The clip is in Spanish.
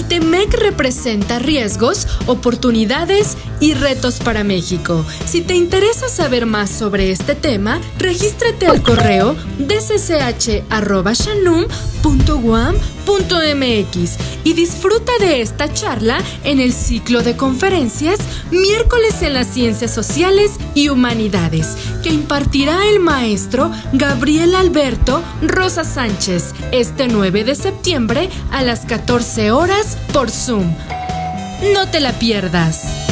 TEMEC representa riesgos, oportunidades y retos para México. Si te interesa saber más sobre este tema, regístrate al correo dssh@shanum.uam.mx y disfruta de esta charla en el ciclo de conferencias Miércoles en las Ciencias Sociales y Humanidades, que impartirá el maestro Gabriel Alberto Rosa Sánchez este 9 de septiembre a las 14 horas por Zoom. No te la pierdas.